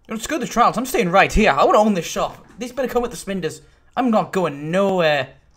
Let's go to the trials. I'm staying right here. I want to own this shop. These better come with the spinders. I'm not going nowhere.